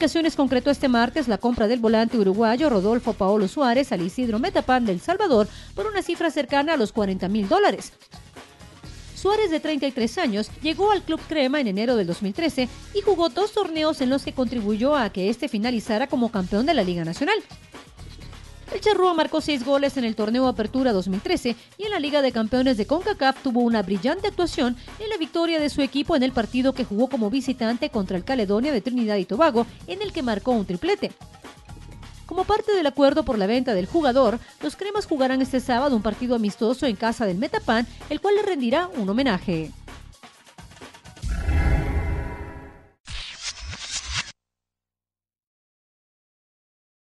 Comunicaciones concretó este martes la compra del volante uruguayo Rodolfo Paolo Suárez al Isidro Metapán de El Salvador por una cifra cercana a los $40.000. Suárez, de 33 años, llegó al Club Crema en enero del 2013 y jugó 2 torneos en los que contribuyó a que este finalizara como campeón de la Liga Nacional. El charrúa marcó 6 goles en el torneo Apertura 2013 y en la Liga de Campeones de CONCACAF tuvo una brillante actuación en la victoria de su equipo en el partido que jugó como visitante contra el Caledonia de Trinidad y Tobago, en el que marcó un triplete. Como parte del acuerdo por la venta del jugador, los cremas jugarán este sábado un partido amistoso en casa del Metapán, el cual le rendirá un homenaje.